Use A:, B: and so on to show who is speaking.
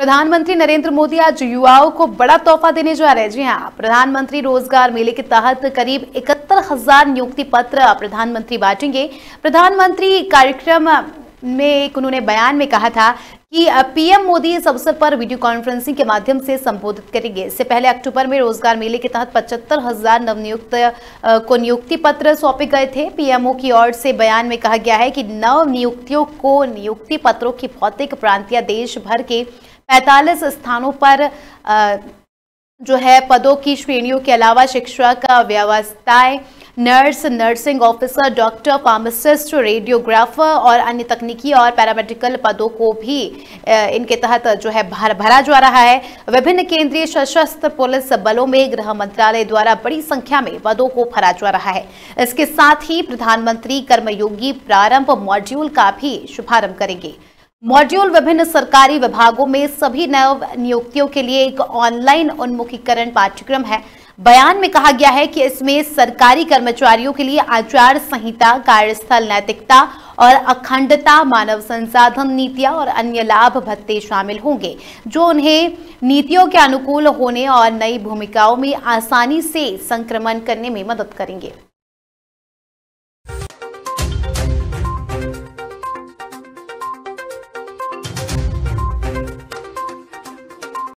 A: प्रधानमंत्री नरेंद्र मोदी आज युवाओं को बड़ा तोहफा देने जा रहे हैं। जी हां, प्रधानमंत्री रोजगार मेले के तहत करीब 71,000 नियुक्ति पत्र प्रधानमंत्री बांटेंगे। प्रधानमंत्री कार्यक्रम में एक उन्होंने बयान में कहा था कि पीएम मोदी इस अवसर पर वीडियो कॉन्फ्रेंसिंग के माध्यम से संबोधित करेंगे। इससे पहले अक्टूबर में रोजगार मेले के तहत 75,000 नवनियुक्त को नियुक्ति पत्र सौंपे गए थे। पीएमओ की ओर से बयान में कहा गया है कि नव नियुक्तियों को नियुक्ति पत्रों की भौतिक प्रांतीय देश भर के 45 स्थानों पर पदों की श्रेणियों के अलावा शिक्षक, व्यवस्थाएं, nurse, nursing officer, doctor, pharmacist, radiographer और अन्य तकनीकी और पैरामेडिकल पदों को भी इनके तहत भरा जा रहा है। विभिन्न केंद्रीय सशस्त्र पुलिस बलों में गृह मंत्रालय द्वारा बड़ी संख्या में पदों को भरा जा रहा है। इसके साथ ही प्रधानमंत्री कर्मयोगी प्रारंभ मॉड्यूल का भी शुभारंभ करेंगे। मॉड्यूल विभिन्न सरकारी विभागों में सभी नव नियुक्तियों के लिए एक ऑनलाइन उन्मुखीकरण पाठ्यक्रम है। बयान में कहा गया है कि इसमें सरकारी कर्मचारियों के लिए आचार संहिता, कार्यस्थल नैतिकता और अखंडता, मानव संसाधन नीतियां और अन्य लाभ भत्ते शामिल होंगे, जो उन्हें नीतियों के अनुकूल होने और नई भूमिकाओं में आसानी से संक्रमण करने में मदद करेंगे।